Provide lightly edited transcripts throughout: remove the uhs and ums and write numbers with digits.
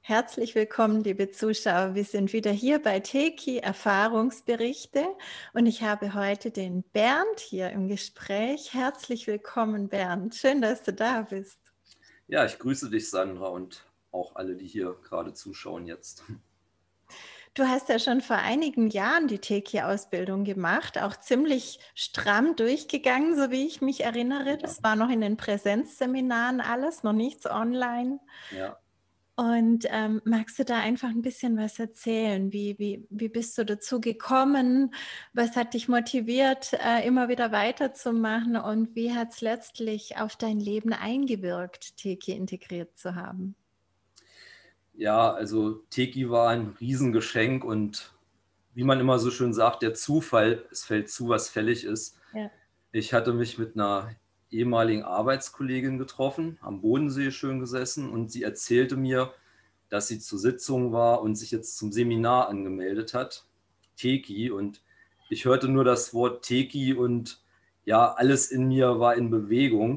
Herzlich willkommen, liebe Zuschauer. Wir sind wieder hier bei Teki Erfahrungsberichte und ich habe heute den Bernd hier im Gespräch. Herzlich willkommen, Bernd. Schön, dass du da bist. Ja, ich grüße dich, Sandra, und auch alle, die hier gerade zuschauen jetzt. Du hast ja schon vor einigen Jahren die Teki-Ausbildung gemacht, auch ziemlich stramm durchgegangen, so wie ich mich erinnere. Ja, Das war noch in den Präsenzseminaren alles, noch nichts online. ja. Und magst du da einfach ein bisschen was erzählen? Wie bist du dazu gekommen? Was hat dich motiviert, immer wieder weiterzumachen? Und wie hat es letztlich auf dein Leben eingewirkt, Teki integriert zu haben? Ja, also Teki war ein Riesengeschenk und wie man immer so schön sagt, der Zufall, es fällt zu, was fällig ist. Ja. Ich hatte mich mit einer ehemaligen Arbeitskollegin getroffen, am Bodensee schön gesessen, und sie erzählte mir, dass sie zur Sitzung war und sich jetzt zum Seminar angemeldet hat, Teki. Und ich hörte nur das Wort Teki und ja, alles in mir war in Bewegung.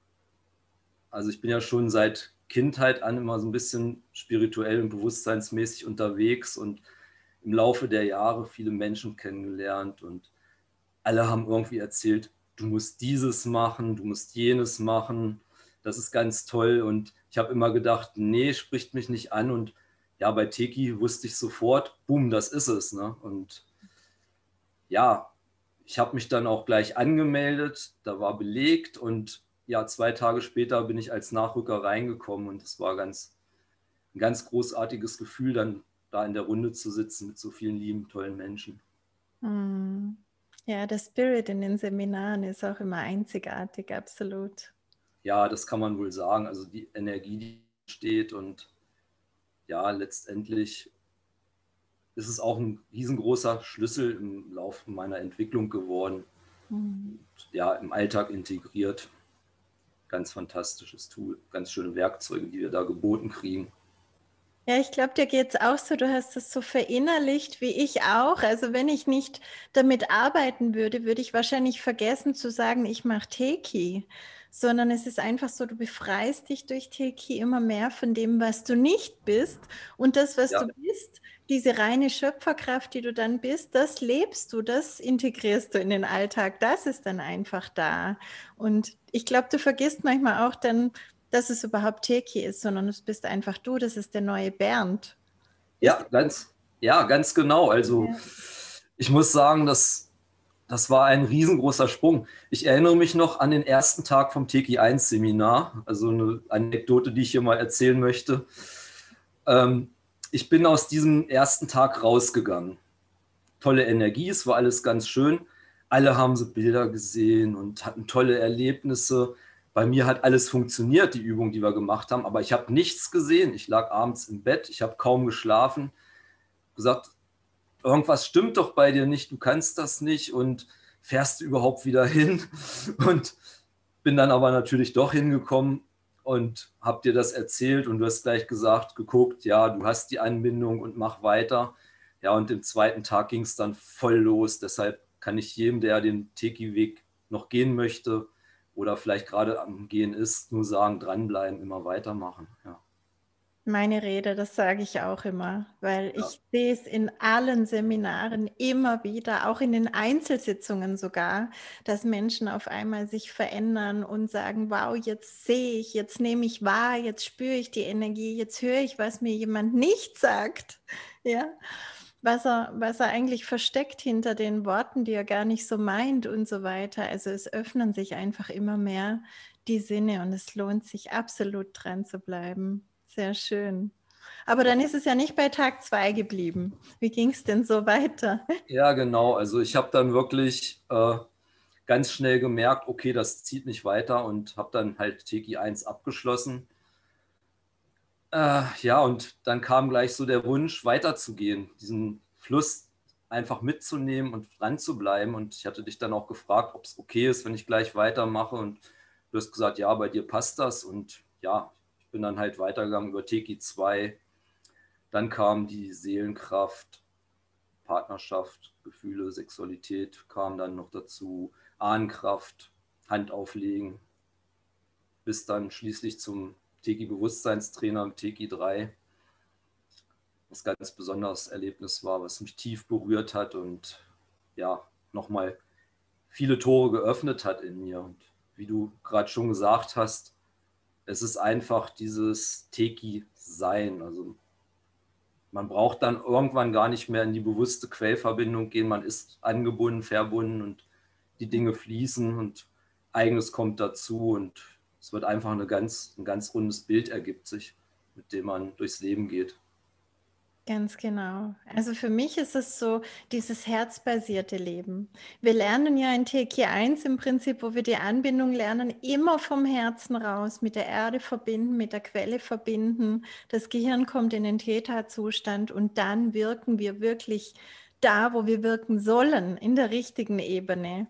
Also ich bin ja schon seit Kindheit an immer so ein bisschen spirituell und bewusstseinsmäßig unterwegs und im Laufe der Jahre viele Menschen kennengelernt und alle haben irgendwie erzählt, du musst dieses machen, du musst jenes machen, das ist ganz toll. Und ich habe immer gedacht, nee, spricht mich nicht an. Und ja, bei Teki wusste ich sofort, boom, das ist es. Ne? Und ja, ich habe mich dann auch gleich angemeldet, da war belegt, und ja, 2 Tage später bin ich als Nachrücker reingekommen, und es war ein ganz großartiges Gefühl, dann da in der Runde zu sitzen mit so vielen lieben, tollen Menschen. Hm. Ja, der Spirit in den Seminaren ist auch immer einzigartig, absolut. Ja, das kann man wohl sagen. Also die Energie, die steht, und ja, letztendlich ist es auch ein riesengroßer Schlüssel im Laufe meiner Entwicklung geworden. Hm. Und ja, im Alltag integriert. Ganz fantastisches Tool, ganz schöne Werkzeuge, die wir da geboten kriegen. Ja, ich glaube, dir geht es auch so, du hast es so verinnerlicht wie ich auch. Also wenn ich nicht damit arbeiten würde, würde ich wahrscheinlich vergessen zu sagen, ich mache Teki, sondern es ist einfach so, du befreist dich durch Teki immer mehr von dem, was du nicht bist. Und das, was Ja, du bist, diese reine Schöpferkraft, die du dann bist, das lebst du, das integrierst du in den Alltag, das ist dann einfach da. Und ich glaube, du vergisst manchmal auch dann, dass es überhaupt Teki ist, sondern es bist einfach du, das ist der neue Bernd. Ist ja, ganz genau. Also ja. ich muss sagen, das war ein riesengroßer Sprung. Ich erinnere mich noch an den ersten Tag vom Teki 1 Seminar, also eine Anekdote, die ich hier mal erzählen möchte. Ähm, Ich bin aus diesem ersten Tag rausgegangen. Tolle Energie, es war alles ganz schön. Alle haben so Bilder gesehen und hatten tolle Erlebnisse. Bei mir hat alles funktioniert, die Übung, die wir gemacht haben, aber ich habe nichts gesehen. Ich lag abends im Bett, ich habe kaum geschlafen, gesagt, irgendwas stimmt doch bei dir nicht, du kannst das nicht, und fährst du überhaupt wieder hin? Und bin dann aber natürlich doch hingekommen und habe dir das erzählt, und du hast gleich gesagt, geguckt, ja, du hast die Anbindung und mach weiter. Ja, und im zweiten Tag ging es dann voll los. Deshalb kann ich jedem, der den Teki-Weg noch gehen möchte oder vielleicht gerade am Gehen ist, nur sagen, dranbleiben, immer weitermachen. Ja, Meine Rede, das sage ich auch immer, weil ja, ich sehe es in allen Seminaren immer wieder, auch in den Einzelsitzungen sogar, dass Menschen auf einmal sich verändern und sagen, wow, jetzt sehe ich, jetzt nehme ich wahr, jetzt spüre ich die Energie, jetzt höre ich, was mir jemand nicht sagt. Ja, was er eigentlich versteckt hinter den Worten, die er gar nicht so meint und so weiter. Also es öffnen sich einfach immer mehr die Sinne und es lohnt sich absolut dran zu bleiben. Sehr schön. Aber ja. dann ist es ja nicht bei Tag 2 geblieben. Wie ging es denn so weiter? Ja, genau. Also ich habe dann wirklich ganz schnell gemerkt, okay, das zieht nicht weiter, und habe dann halt Teki 1 abgeschlossen. Ja, und dann kam gleich so der Wunsch, weiterzugehen, diesen Fluss einfach mitzunehmen und dran zu bleiben. Und ich hatte dich dann auch gefragt, ob es okay ist, wenn ich gleich weitermache. Und du hast gesagt, ja, bei dir passt das. Und ja, ich bin dann halt weitergegangen über Teki 2. Dann kam die Seelenkraft, Partnerschaft, Gefühle, Sexualität kam dann noch dazu, Ahnenkraft, Hand auflegen, bis dann schließlich zum Teki-Bewusstseinstrainer, Teki 3. ein ganz besonderes Erlebnis war, was mich tief berührt hat und ja, nochmal viele Tore geöffnet hat in mir. Und wie du gerade schon gesagt hast, es ist einfach dieses Teki-Sein. Also man braucht dann irgendwann gar nicht mehr in die bewusste Quellverbindung gehen. Man ist angebunden, verbunden und die Dinge fließen und Eigenes kommt dazu und es wird einfach ein ganz rundes Bild ergibt sich, mit dem man durchs Leben geht. Ganz genau. Also für mich ist es so dieses herzbasierte Leben. Wir lernen ja in TK 1 im Prinzip, wo wir die Anbindung lernen, immer vom Herzen raus, mit der Erde verbinden, mit der Quelle verbinden. Das Gehirn kommt in den Theta-Zustand und dann wirken wir wirklich da, wo wir wirken sollen, in der richtigen Ebene.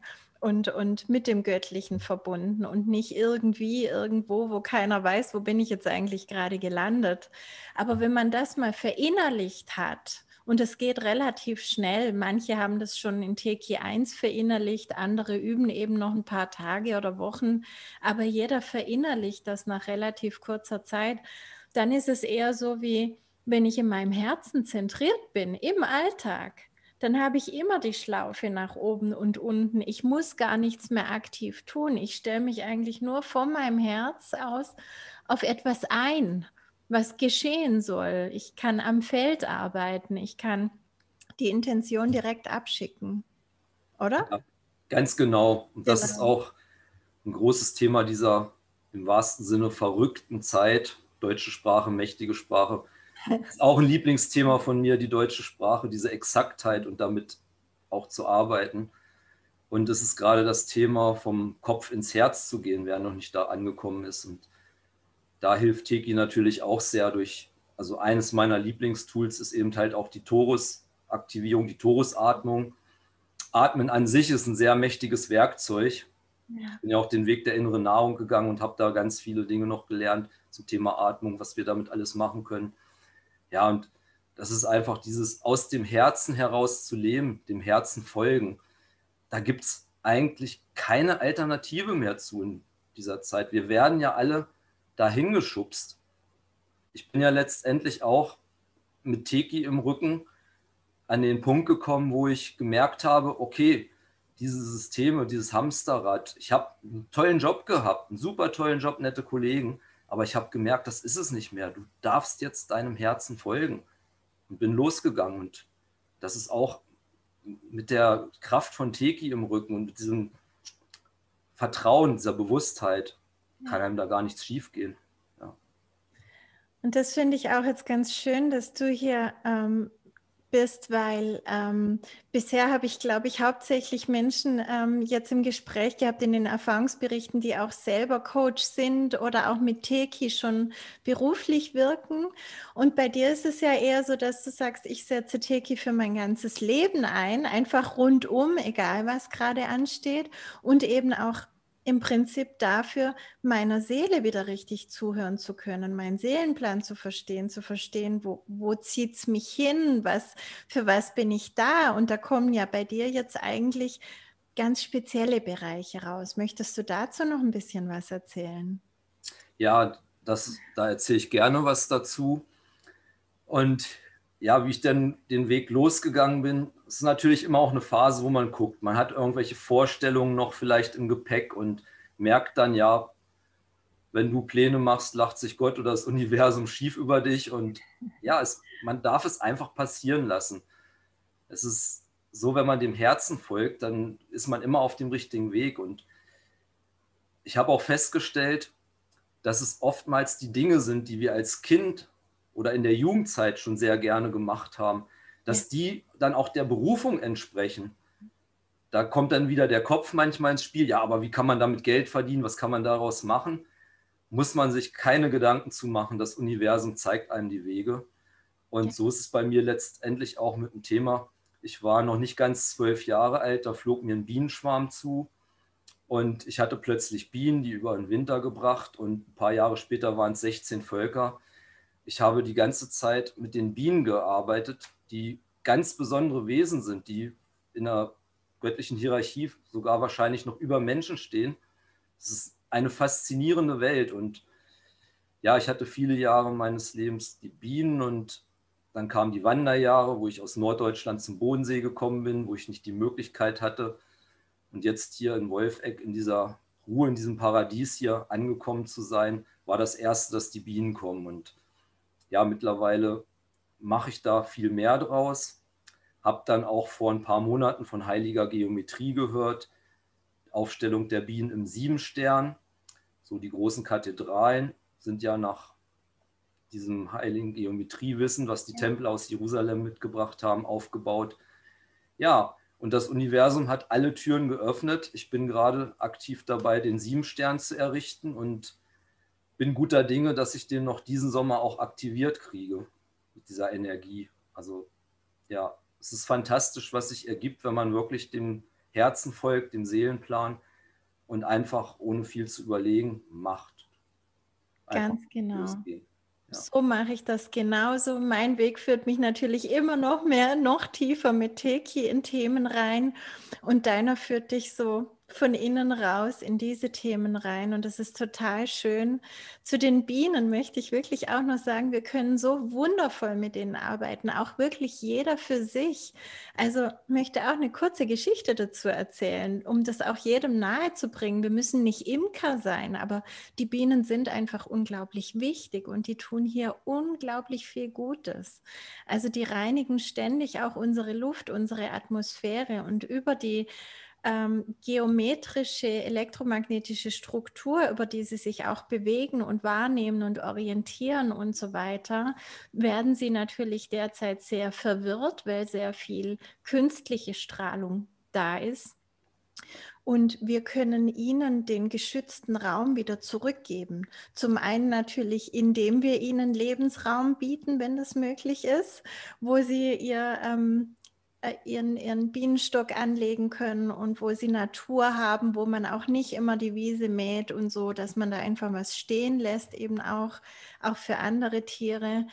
Und mit dem Göttlichen verbunden und nicht irgendwie irgendwo, wo keiner weiß, wo bin ich jetzt eigentlich gerade gelandet. Aber wenn man das mal verinnerlicht hat, und es geht relativ schnell, manche haben das schon in TK 1 verinnerlicht, andere üben eben noch ein paar Tage oder Wochen, aber jeder verinnerlicht das nach relativ kurzer Zeit, dann ist es eher so wie, wenn ich in meinem Herzen zentriert bin, im Alltag, dann habe ich immer die Schlaufe nach oben und unten. Ich muss gar nichts mehr aktiv tun. Ich stelle mich eigentlich nur von meinem Herz aus auf etwas ein, was geschehen soll. Ich kann am Feld arbeiten. Ich kann die Intention direkt abschicken, oder? Ja, ganz genau. Und das ist Genau. auch ein großes Thema dieser im wahrsten Sinne verrückten Zeit. Deutsche Sprache, mächtige Sprache. Ist auch ein Lieblingsthema von mir, die deutsche Sprache, diese Exaktheit und damit auch zu arbeiten. Und es ist gerade das Thema, vom Kopf ins Herz zu gehen, wer noch nicht da angekommen ist. Und da hilft Teki natürlich auch sehr durch, also eines meiner Lieblingstools ist eben halt auch die Torus-Aktivierung, die Torusatmung. Atmen an sich ist ein sehr mächtiges Werkzeug. Ich Ja. bin ja auch den Weg der inneren Nahrung gegangen und habe da ganz viele Dinge noch gelernt zum Thema Atmung, was wir damit alles machen können. Ja, und das ist einfach dieses aus dem Herzen heraus zu leben, dem Herzen folgen. Da gibt es eigentlich keine Alternative mehr zu in dieser Zeit. Wir werden ja alle dahin geschubst. Ich bin ja letztendlich auch mit Teki im Rücken an den Punkt gekommen, wo ich gemerkt habe, okay, diese Systeme, dieses Hamsterrad, ich habe einen tollen Job gehabt, einen super tollen Job, nette Kollegen, aber ich habe gemerkt, das ist es nicht mehr. Du darfst jetzt deinem Herzen folgen und bin losgegangen. Und das ist auch mit der Kraft von Teki im Rücken und mit diesem Vertrauen, dieser Bewusstheit, kann Ja. einem da gar nichts schiefgehen. Ja. Und das finde ich auch jetzt ganz schön, dass du hier bist, weil bisher habe ich, glaube ich, hauptsächlich Menschen jetzt im Gespräch gehabt, in den Erfahrungsberichten, die auch selber Coach sind oder auch mit Teki schon beruflich wirken. Und bei dir ist es ja eher so, dass du sagst, ich setze Teki für mein ganzes Leben ein, einfach rundum, egal was gerade ansteht und eben auch im Prinzip dafür, meiner Seele wieder richtig zuhören zu können, meinen Seelenplan zu verstehen, wo zieht es mich hin, für was bin ich da? Und da kommen ja bei dir jetzt eigentlich ganz spezielle Bereiche raus. Möchtest du dazu noch ein bisschen was erzählen? Ja, da erzähle ich gerne was dazu. Und ja, wie ich dann den Weg losgegangen bin, ist natürlich immer auch eine Phase, wo man guckt. Man hat irgendwelche Vorstellungen noch vielleicht im Gepäck und merkt dann, ja, wenn du Pläne machst, lacht sich Gott oder das Universum schief über dich. Und ja, man darf es einfach passieren lassen. Es ist so, wenn man dem Herzen folgt, dann ist man immer auf dem richtigen Weg. Und ich habe auch festgestellt, dass es oftmals die Dinge sind, die wir als Kind oder in der Jugendzeit schon sehr gerne gemacht haben, Ja, dass die dann auch der Berufung entsprechen. Da kommt dann wieder der Kopf manchmal ins Spiel. Ja, aber wie kann man damit Geld verdienen? Was kann man daraus machen? Muss man sich keine Gedanken zu machen. Das Universum zeigt einem die Wege. Und ja, so ist es bei mir letztendlich auch mit dem Thema. Ich war noch nicht ganz 12 Jahre alt, da flog mir ein Bienenschwarm zu. Und ich hatte plötzlich Bienen, die über den Winter gebracht. Und ein paar Jahre später waren es 16 Völker. Ich habe die ganze Zeit mit den Bienen gearbeitet, die ganz besondere Wesen sind, die in der göttlichen Hierarchie sogar wahrscheinlich noch über Menschen stehen. Es ist eine faszinierende Welt. Und ja, ich hatte viele Jahre meines Lebens die Bienen und Dann kamen die Wanderjahre, wo ich aus Norddeutschland zum Bodensee gekommen bin, wo ich nicht die Möglichkeit hatte. Und jetzt hier in Wolfegg in dieser Ruhe, in diesem Paradies hier angekommen zu sein, war das Erste, dass die Bienen kommen. Und ja, mittlerweile mache ich da viel mehr draus. Habe dann auch vor ein paar Monaten von heiliger Geometrie gehört, Aufstellung der Bienen im Siebenstern. So die großen Kathedralen sind ja nach diesem heiligen Geometriewissen, was die Tempel aus Jerusalem mitgebracht haben, aufgebaut. Ja, und das Universum hat alle Türen geöffnet. Ich bin gerade aktiv dabei, den Siebenstern zu errichten und bin guter Dinge, dass ich den noch diesen Sommer auch aktiviert kriege mit dieser Energie. Also ja, es ist fantastisch, was sich ergibt, wenn man wirklich dem Herzen folgt, dem Seelenplan und einfach ohne viel zu überlegen macht. Einfach Ganz genau. losgehen. Ja. So mache ich das genauso. Mein Weg führt mich natürlich immer noch mehr, noch tiefer mit Teki in Themen rein und deiner führt dich so von innen raus in diese Themen rein und das ist total schön. Zu den Bienen möchte ich wirklich auch noch sagen, wir können so wundervoll mit denen arbeiten, auch wirklich jeder für sich. Also möchte auch eine kurze Geschichte dazu erzählen, um das auch jedem nahezubringen. Wir müssen nicht Imker sein, aber die Bienen sind einfach unglaublich wichtig und die tun hier unglaublich viel Gutes. Also die reinigen ständig auch unsere Luft, unsere Atmosphäre und über die geometrische, elektromagnetische Struktur, über die sie sich auch bewegen und wahrnehmen und orientieren und so weiter, werden sie natürlich derzeit sehr verwirrt, weil sehr viel künstliche Strahlung da ist. Und wir können ihnen den geschützten Raum wieder zurückgeben. Zum einen natürlich, indem wir ihnen Lebensraum bieten, wenn das möglich ist, wo sie ihren Bienenstock anlegen können und wo sie Natur haben, wo man auch nicht immer die Wiese mäht und so, dass man da einfach was stehen lässt, eben auch für andere Tiere.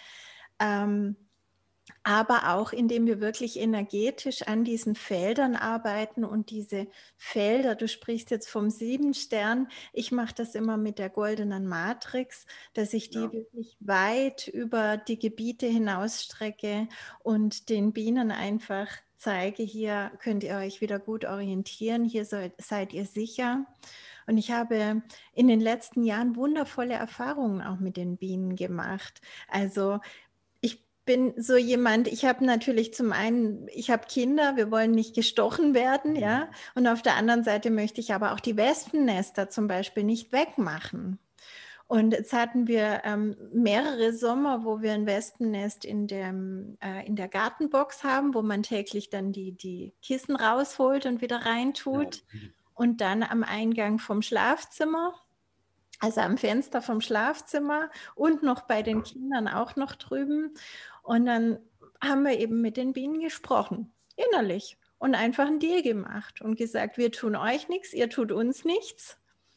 Aber auch indem wir wirklich energetisch an diesen Feldern arbeiten und diese Felder, du sprichst jetzt vom Siebenstern, ich mache das immer mit der goldenen Matrix, dass ich die wirklich weit über die Gebiete hinausstrecke und den Bienen einfach zeige, hier könnt ihr euch wieder gut orientieren, hier seid ihr sicher. Und ich habe in den letzten Jahren wundervolle Erfahrungen auch mit den Bienen gemacht. Also ich bin so jemand, ich habe natürlich zum einen, ich habe Kinder, wir wollen nicht gestochen werden, ja. Und auf der anderen Seite möchte ich aber auch die Wespennester zum Beispiel nicht wegmachen. Und jetzt hatten wir mehrere Sommer, wo wir ein Wespennest in der Gartenbox haben, wo man täglich dann die Kissen rausholt und wieder reintut. Ja. Und dann am Eingang vom Schlafzimmer, also am Fenster vom Schlafzimmer und noch bei den Kindern auch noch drüben. Und dann haben wir eben mit den Bienen gesprochen, innerlich. Und einfach einen Deal gemacht und gesagt, wir tun euch nichts, ihr tut uns nichts.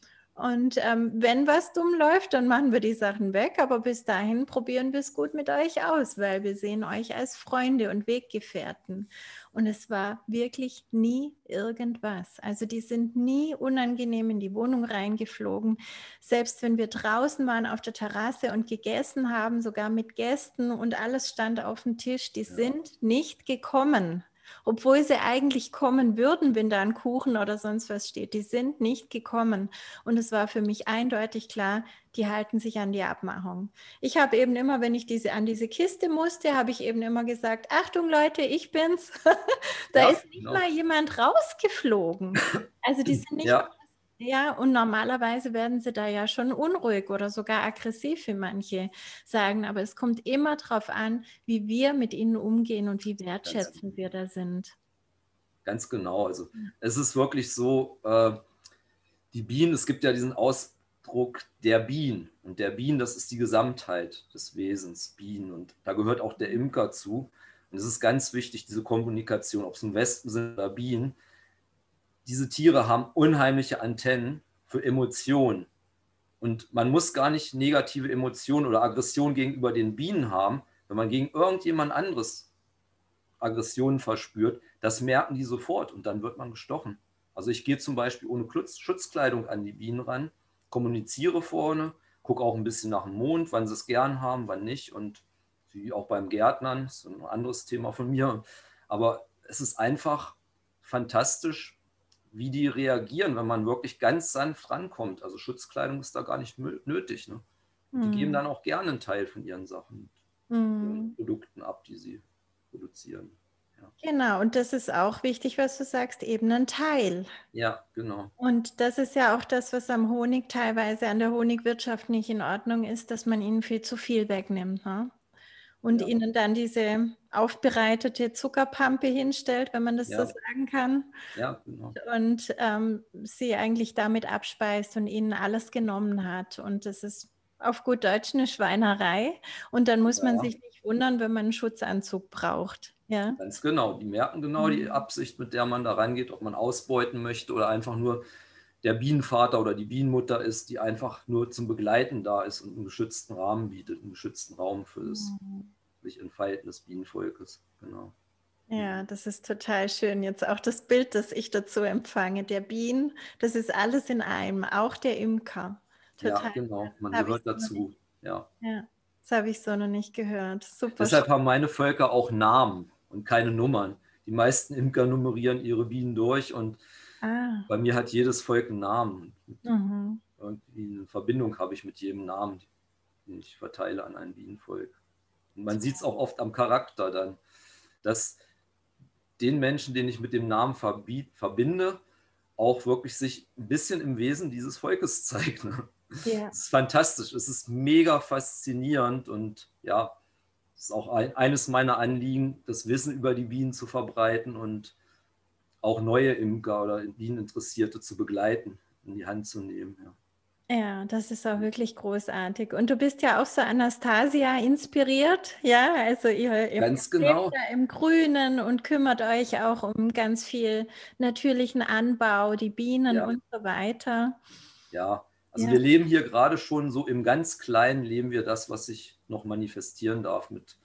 Und wenn was dumm läuft, dann machen wir die Sachen weg. Aber bis dahin probieren wir es gut mit euch aus, weil wir sehen euch als Freunde und Weggefährten. Und es war wirklich nie irgendwas. Also die sind nie unangenehm in die Wohnung reingeflogen. Selbst wenn wir draußen waren auf der Terrasse und gegessen haben, sogar mit Gästen und alles stand auf dem Tisch, die sind nicht gekommen. Obwohl sie eigentlich kommen würden, wenn da ein Kuchen oder sonst was steht. Die sind nicht gekommen. Und es war für mich eindeutig klar, die halten sich an die Abmachung. Ich habe eben immer, wenn ich an diese Kiste musste, habe ich eben immer gesagt, Achtung Leute, ich bin's. Da ist nicht mal jemand rausgeflogen. Also die sind nicht mal. Ja, und normalerweise werden sie da ja schon unruhig oder sogar aggressiv, wie manche sagen. Aber es kommt immer darauf an, wie wir mit ihnen umgehen und wie wertschätzend wir da sind. Ganz genau. Also es ist wirklich so, die Bienen, es gibt ja diesen Ausdruck der Bienen. Und der Bienen, das ist die Gesamtheit des Wesens, Bienen. Und da gehört auch der Imker zu. Und es ist ganz wichtig, diese Kommunikation, ob es nun Wespen sind oder Bienen. Diese Tiere haben unheimliche Antennen für Emotionen. Und man muss gar nicht negative Emotionen oder Aggression gegenüber den Bienen haben, wenn man gegen irgendjemand anderes Aggressionen verspürt, das merken die sofort und dann wird man gestochen. Also ich gehe zum Beispiel ohne Schutzkleidung an die Bienen ran, kommuniziere vorne, gucke auch ein bisschen nach dem Mond, wann sie es gern haben, wann nicht und wie auch beim Gärtnern, das ist ein anderes Thema von mir. Aber es ist einfach fantastisch, wie die reagieren, wenn man wirklich ganz sanft rankommt. Also Schutzkleidung ist da gar nicht nötig. Ne? Und die geben dann auch gerne einen Teil von ihren Sachen, ihren Produkten ab, die sie produzieren. Ja. Genau, und das ist auch wichtig, was du sagst, eben ein Teil. Ja, genau. Und das ist ja auch das, was am Honig teilweise an der Honigwirtschaft nicht in Ordnung ist, dass man ihnen viel zu viel wegnimmt. Ne? Und Ja. ihnen dann diese aufbereitete Zuckerpampe hinstellt, wenn man das so Ja. sagen kann. Ja, genau. Und sie eigentlich damit abspeist und ihnen alles genommen hat. Und das ist auf gut Deutsch eine Schweinerei. Und dann muss man Ja. sich nicht wundern, wenn man einen Schutzanzug braucht. Ja? Ganz genau. Die merken genau die Absicht, mit der man da rangeht, ob man ausbeuten möchte oder einfach nur der Bienenvater oder die Bienenmutter ist, die einfach nur zum Begleiten da ist und einen geschützten Rahmen bietet, einen geschützten Raum für das sich Entfalten des Bienenvolkes. Genau. Ja, das ist total schön. Jetzt auch das Bild, das ich dazu empfange, der Bienen, das ist alles in einem, auch der Imker. Ja, Total. genau. Man Habe ich gehört dazu. Ja. Ja, das habe ich so noch nicht gehört. Super schön. Deshalb haben meine Völker auch Namen und keine Nummern. Die meisten Imker nummerieren ihre Bienen durch und Ah, bei mir hat jedes Volk einen Namen. mhm. Irgendwie eine Verbindung habe ich mit jedem Namen, den ich verteile an ein Bienenvolk. Und man sieht es auch oft am Charakter dann, dass den Menschen, den ich mit dem Namen verbinde, auch wirklich sich ein bisschen im Wesen dieses Volkes zeigt. Ne? Ja. Es ist fantastisch, es ist mega faszinierend und ja, es ist auch eines meiner Anliegen, das Wissen über die Bienen zu verbreiten und auch neue Imker oder Bieneninteressierte zu begleiten, in die Hand zu nehmen. Ja. Ja, das ist auch wirklich großartig. Und du bist ja auch so Anastasia inspiriert, ja? Also ihr Ganz lebt genau. ja im Grünen und kümmert euch auch um ganz viel natürlichen Anbau, die Bienen Ja, und so weiter. ja. Also Ja, wir leben hier gerade schon so im ganz Kleinen, leben wir das, was sich noch manifestieren darf mit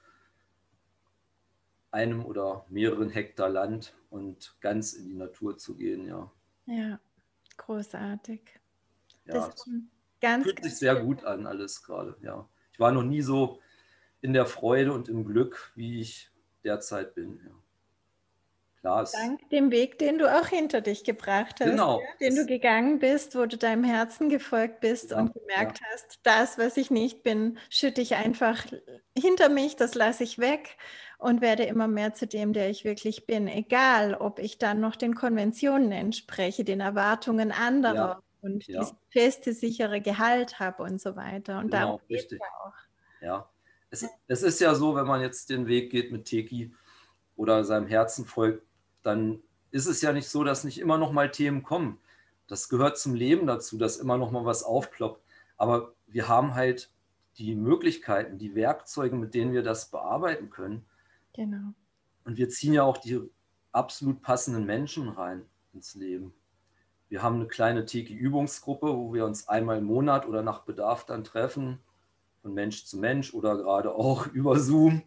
einem oder mehreren Hektar Land und ganz in die Natur zu gehen. Ja, ja, großartig. Das ja, ist es ganz, fühlt sich ganz sehr schön. gut an, alles gerade. Ja, ich war noch nie so in der Freude und im Glück, wie ich derzeit bin. Ja. Klar, es, Dank dem Weg, den du auch hinter dich gebracht hast, ja, genau. den du gegangen bist, wo du deinem Herzen gefolgt bist Ja, und ja, gemerkt hast, das, was ich nicht bin, schütte ich einfach hinter mich, das lasse ich weg und werde immer mehr zu dem, der ich wirklich bin. Egal, ob ich dann noch den Konventionen entspreche, den Erwartungen ja, anderer und dieses ja, feste, sichere Gehalt habe und so weiter. Und darum genau, geht es richtig. ja auch. Ja. Es ist ja so, wenn man jetzt den Weg geht mit Teki oder seinem Herzen folgt, dann ist es ja nicht so, dass nicht immer noch mal Themen kommen. Das gehört zum Leben dazu, dass immer noch mal was aufploppt. Aber wir haben halt die Möglichkeiten, die Werkzeuge, mit denen wir das bearbeiten können. Genau. Und wir ziehen ja auch die absolut passenden Menschen rein ins Leben. Wir haben eine kleine Teki-Übungsgruppe, wo wir uns einmal im Monat oder nach Bedarf dann treffen, von Mensch zu Mensch oder gerade auch über Zoom.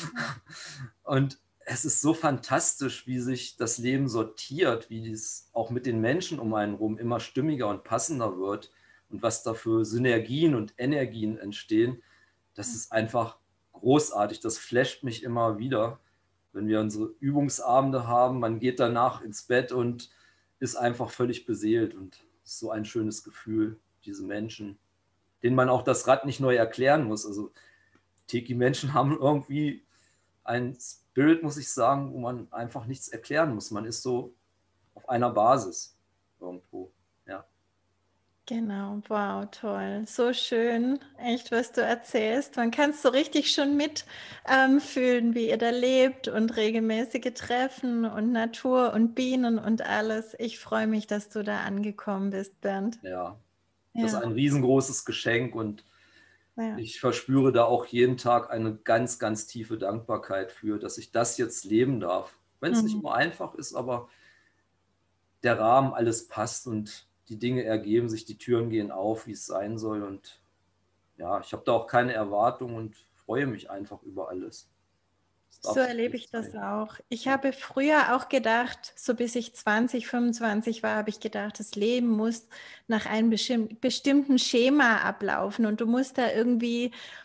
Und es ist so fantastisch, wie sich das Leben sortiert, wie es auch mit den Menschen um einen herum immer stimmiger und passender wird und was da für Synergien und Energien entstehen. Das ist einfach großartig. Das flasht mich immer wieder, wenn wir unsere Übungsabende haben. Man geht danach ins Bett und ist einfach völlig beseelt. Und es ist so ein schönes Gefühl, diese Menschen, denen man auch das Rad nicht neu erklären muss. Also Teki-Menschen haben irgendwie ein Spirit, muss ich sagen, wo man einfach nichts erklären muss. Man ist so auf einer Basis irgendwo. Ja, Genau, wow, toll. So schön, echt, was du erzählst. Man kann es so richtig schon mitfühlen, wie ihr da lebt und regelmäßige Treffen und Natur und Bienen und alles. Ich freue mich, dass du da angekommen bist, Bernd. ja. Das ist Ja, ein riesengroßes Geschenk und ja. ich verspüre da auch jeden Tag eine ganz, ganz tiefe Dankbarkeit für, dass ich das jetzt leben darf. Wenn es nicht Mhm. immer einfach ist, aber der Rahmen alles passt und die Dinge ergeben sich, die Türen gehen auf, wie es sein soll. Und ja, ich habe da auch keine Erwartungen und freue mich einfach über alles. Es So darf so erlebe ich das sein. auch. Ich Ja, habe früher auch gedacht, so bis ich 20, 25 war, habe ich gedacht, das Leben muss nach einem bestimmten Schema ablaufen und du musst da irgendwie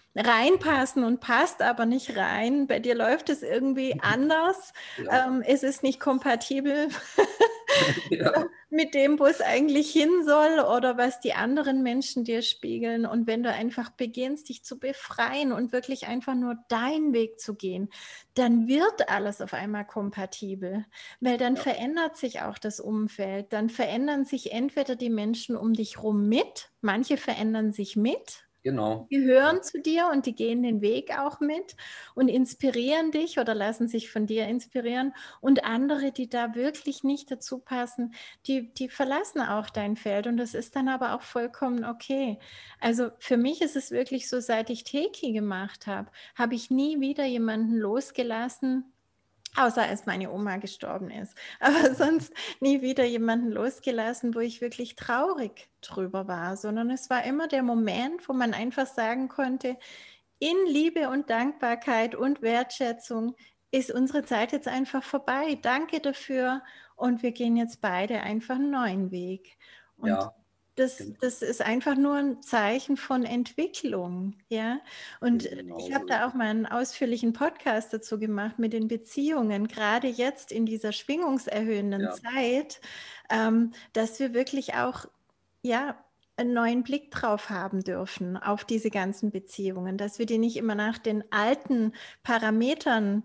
reinpassen und passt aber nicht rein. Bei dir läuft es irgendwie anders. Ja, Es ist nicht kompatibel ja, mit dem, wo es eigentlich hin soll oder was die anderen Menschen dir spiegeln. Und wenn du einfach beginnst, dich zu befreien und wirklich einfach nur deinen Weg zu gehen, dann wird alles auf einmal kompatibel, weil dann ja, verändert sich auch das Umfeld. Dann verändern sich entweder die Menschen um dich rum mit, manche verändern sich mit, genau. gehören Ja, zu dir und die gehen den Weg auch mit und inspirieren dich oder lassen sich von dir inspirieren. Und andere, die da wirklich nicht dazu passen, die verlassen auch dein Feld. Und das ist dann aber auch vollkommen okay. Also für mich ist es wirklich so, seit ich Teki gemacht habe, habe ich nie wieder jemanden losgelassen, außer als meine Oma gestorben ist. Aber sonst nie wieder jemanden losgelassen, wo ich wirklich traurig drüber war, sondern es war immer der Moment, wo man einfach sagen konnte, in Liebe und Dankbarkeit und Wertschätzung ist unsere Zeit jetzt einfach vorbei. Danke dafür und wir gehen jetzt beide einfach einen neuen Weg. Und ja, das ist einfach nur ein Zeichen von Entwicklung, ja. Und genau ich habe so ist da auch es. mal einen ausführlichen Podcast dazu gemacht mit den Beziehungen, gerade jetzt in dieser schwingungserhöhenden Ja, Zeit, dass wir wirklich auch, ja, einen neuen Blick drauf haben dürfen, auf diese ganzen Beziehungen, dass wir die nicht immer nach den alten Parametern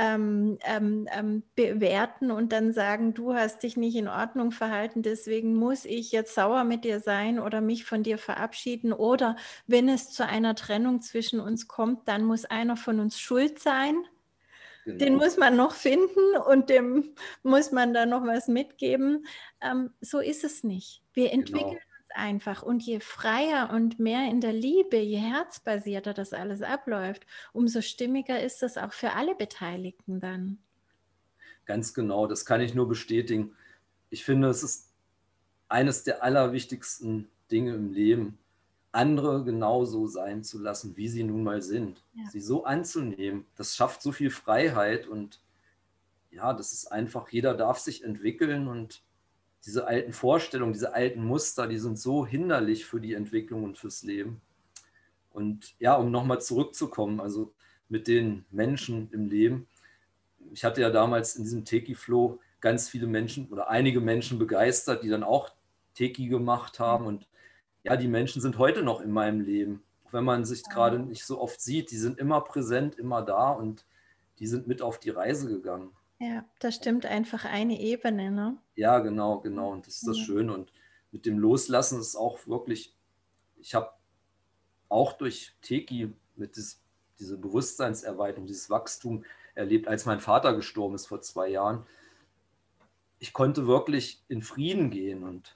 bewerten und dann sagen, du hast dich nicht in Ordnung verhalten, deswegen muss ich jetzt sauer mit dir sein oder mich von dir verabschieden. Oder wenn es zu einer Trennung zwischen uns kommt, dann muss einer von uns schuld sein. Den genau, muss man noch finden und dem muss man dann noch was mitgeben. So ist es nicht. Wir entwickeln genau. uns einfach und je freier und mehr in der Liebe, je herzbasierter das alles abläuft, umso stimmiger ist das auch für alle Beteiligten dann. Ganz genau, das kann ich nur bestätigen. Ich finde, es ist eines der allerwichtigsten Dinge im Leben, andere genauso sein zu lassen, wie sie nun mal sind. Ja. Sie so anzunehmen, das schafft so viel Freiheit und ja, das ist einfach, jeder darf sich entwickeln und diese alten Vorstellungen, diese alten Muster, die sind so hinderlich für die Entwicklung und fürs Leben. Und ja, um nochmal zurückzukommen, also mit den Menschen im Leben. Ich hatte ja damals in diesem Teki-Flow ganz viele Menschen oder einige Menschen begeistert, die dann auch Teki gemacht haben. Und ja, die Menschen sind heute noch in meinem Leben. Auch wenn man sich gerade nicht so oft sieht, die sind immer präsent, immer da und die sind mit auf die Reise gegangen. Ja, da stimmt einfach eine Ebene, ne? Ja, genau, genau. Und das ist das Ja. Schöne. Und mit dem Loslassen ist auch wirklich, ich habe auch durch Teki mit diese Bewusstseinserweiterung, dieses Wachstum erlebt, als mein Vater gestorben ist vor 2 Jahren. Ich konnte wirklich in Frieden gehen und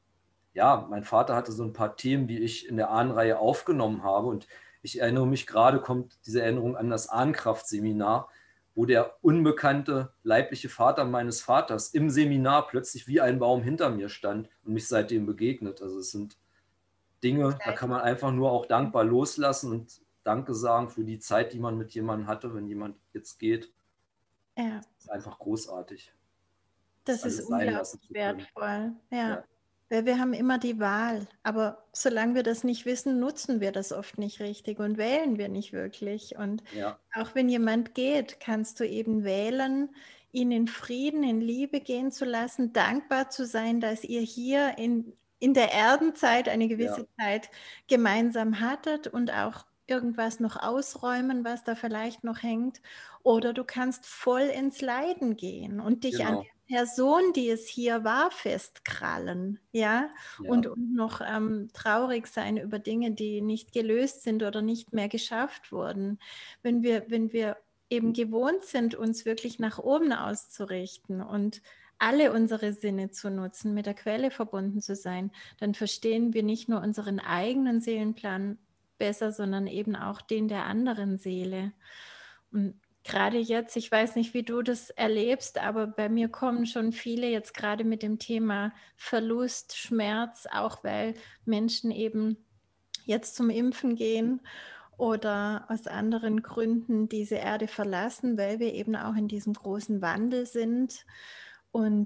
ja, mein Vater hatte so ein paar Themen, die ich in der Ahnenreihe aufgenommen habe und ich erinnere mich gerade, kommt diese Erinnerung an das Ahnenkraft-Seminar, wo der unbekannte leibliche Vater meines Vaters im Seminar plötzlich wie ein Baum hinter mir stand und mich seitdem begegnet. Also es sind Dinge, da kann man einfach nur auch dankbar loslassen und Danke sagen für die Zeit, die man mit jemandem hatte, wenn jemand jetzt geht. Ja, Das ist einfach großartig, das das ist alles sein lassen unglaublich zu können. wertvoll. Ja, Ja, weil wir haben immer die Wahl, aber solange wir das nicht wissen, nutzen wir das oft nicht richtig und wählen wir nicht wirklich. Und ja, auch wenn jemand geht, kannst du eben wählen, ihn in Frieden, in Liebe gehen zu lassen, dankbar zu sein, dass ihr hier in der Erdenzeit eine ja, gewisse Zeit gemeinsam hattet und auch irgendwas noch ausräumen, was da vielleicht noch hängt. Oder du kannst voll ins Leiden gehen und dich an genau. der Person, die es hier war, festkrallen, ja, Ja, und noch traurig sein über Dinge, die nicht gelöst sind oder nicht mehr geschafft wurden. Wenn wir eben gewohnt sind, uns wirklich nach oben auszurichten und alle unsere Sinne zu nutzen, mit der Quelle verbunden zu sein, dann verstehen wir nicht nur unseren eigenen Seelenplan besser, sondern eben auch den der anderen Seele. Und gerade jetzt, ich weiß nicht, wie du das erlebst, aber bei mir kommen schon viele jetzt gerade mit dem Thema Verlust, Schmerz, auch weil Menschen eben jetzt zum Impfen gehen oder aus anderen Gründen diese Erde verlassen, weil wir eben auch in diesem großen Wandel sind. Und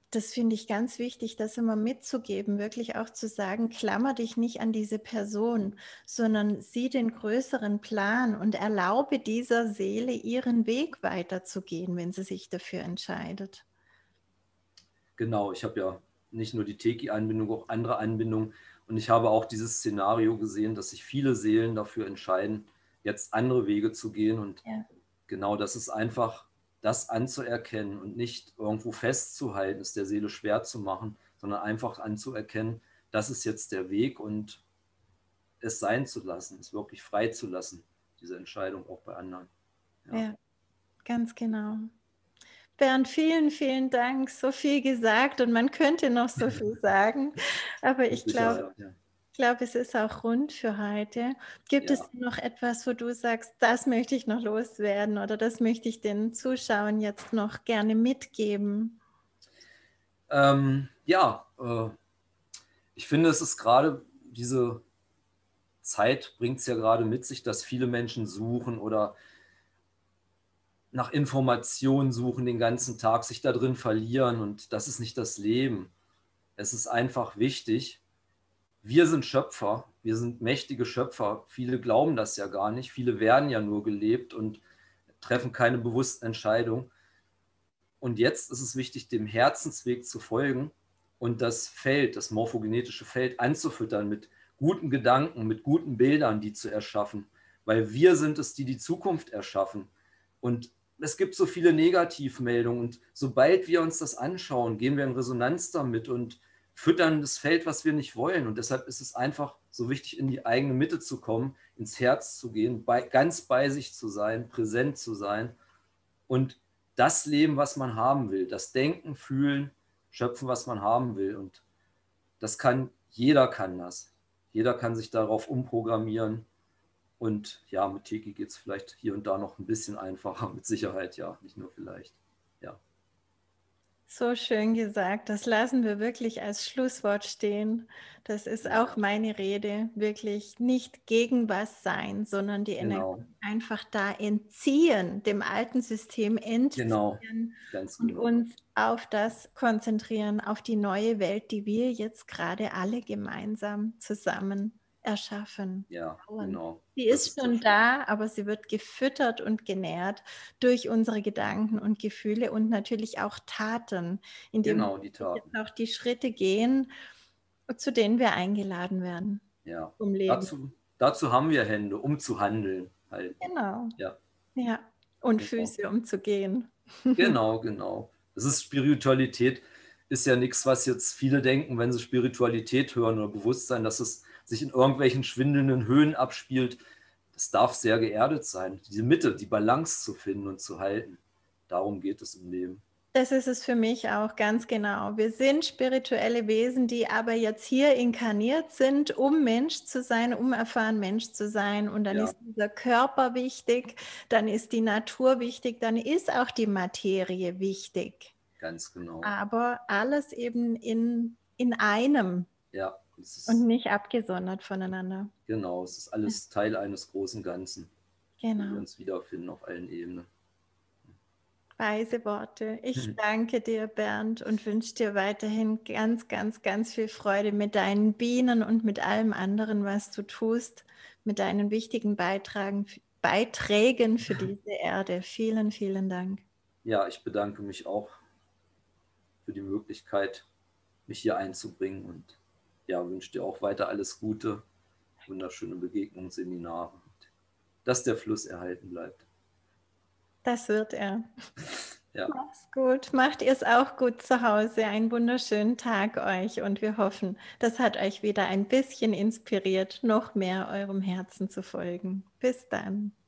Das finde ich ganz wichtig, das immer mitzugeben, wirklich auch zu sagen, klammer dich nicht an diese Person, sondern sieh den größeren Plan und erlaube dieser Seele, ihren Weg weiterzugehen, wenn sie sich dafür entscheidet. Genau, ich habe ja nicht nur die Teki-Anbindung, auch andere Anbindungen. Und ich habe auch dieses Szenario gesehen, dass sich viele Seelen dafür entscheiden, jetzt andere Wege zu gehen. Und Ja. genau, das ist einfach das anzuerkennen und nicht irgendwo festzuhalten, es der Seele schwer zu machen, sondern einfach anzuerkennen, das ist jetzt der Weg und es sein zu lassen, es wirklich frei zu lassen, diese Entscheidung auch bei anderen. Ja, Ja, ganz genau. Bernd, vielen, vielen Dank. So viel gesagt und man könnte noch so viel sagen, aber mit ich glaube, Sicherheit. Ja. es ist auch rund für heute. Gibt es Ja. noch etwas, wo du sagst, das möchte ich noch loswerden oder das möchte ich den Zuschauern jetzt noch gerne mitgeben? Ich finde, es ist gerade diese Zeit bringt es ja gerade mit sich, dass viele Menschen suchen oder nach Informationen suchen den ganzen Tag, sich da drin verlieren und das ist nicht das Leben. Es ist einfach wichtig, wir sind Schöpfer, wir sind mächtige Schöpfer. Viele glauben das ja gar nicht, viele werden ja nur gelebt und treffen keine bewussten Entscheidungen. Und jetzt ist es wichtig, dem Herzensweg zu folgen und das Feld, das morphogenetische Feld anzufüttern mit guten Gedanken, mit guten Bildern, die zu erschaffen. Weil wir sind es, die die Zukunft erschaffen. Und es gibt so viele Negativmeldungen. Und sobald wir uns das anschauen, gehen wir in Resonanz damit und füttern das Feld, was wir nicht wollen. Und deshalb ist es einfach so wichtig, in die eigene Mitte zu kommen, ins Herz zu gehen, ganz bei sich zu sein, präsent zu sein und das Leben, was man haben will, das Denken, Fühlen, Schöpfen, was man haben will. Und das jeder kann das. Jeder kann sich darauf umprogrammieren. Und ja, mit Teki geht es vielleicht hier und da noch ein bisschen einfacher, mit Sicherheit, ja, nicht nur vielleicht. Ja. So schön gesagt. Das lassen wir wirklich als Schlusswort stehen. Das ist Ja. auch meine Rede. Wirklich nicht gegen was sein, sondern die Energie Genau, einfach da entziehen, dem alten System genau, entziehen ganz und genau. uns auf das konzentrieren, auf die neue Welt, die wir jetzt gerade alle gemeinsam zusammen erschaffen. Ja, bauen. genau. Die Das ist ist der schon Schluss. da, aber sie wird gefüttert und genährt durch unsere Gedanken und Gefühle und natürlich auch Taten, indem Genau, die wir jetzt Taten. auch die Schritte gehen, zu denen wir eingeladen werden Ja. vom Leben. Dazu haben wir Hände, um zu handeln. Halt. Genau, Ja, ja. Und genau. Füße, um zu gehen. Genau, genau. Das ist Spiritualität, ist ja nichts, was jetzt viele denken, wenn sie Spiritualität hören oder Bewusstsein, dass es sich in irgendwelchen schwindelnden Höhen abspielt. Das darf sehr geerdet sein. Diese Mitte, die Balance zu finden und zu halten. Darum geht es im Leben. Das ist es für mich auch ganz genau. Wir sind spirituelle Wesen, die aber jetzt hier inkarniert sind, um Mensch zu sein, um erfahren Mensch zu sein. Und dann Ja, ist dieser Körper wichtig, dann ist die Natur wichtig, dann ist auch die Materie wichtig. ganz genau. Aber alles eben in einem Ja, es und ist, nicht abgesondert voneinander. genau, es ist alles Teil eines großen Ganzen, wo wir Genau. uns wiederfinden auf allen Ebenen. Weise Worte. Ich danke dir, Bernd, und wünsche dir weiterhin ganz, ganz, ganz viel Freude mit deinen Bienen und mit allem anderen, was du tust, mit deinen wichtigen Beiträgen für diese Erde. Vielen, vielen Dank. Ja, ich bedanke mich auch für die Möglichkeit, mich hier einzubringen und ja, wünsche dir auch weiter alles Gute, wunderschöne Begegnungen, Seminare, dass der Fluss erhalten bleibt. Das wird er. Ja. Mach's gut. Macht ihr es auch gut zu Hause. Einen wunderschönen Tag euch und wir hoffen, das hat euch wieder ein bisschen inspiriert, noch mehr eurem Herzen zu folgen. Bis dann.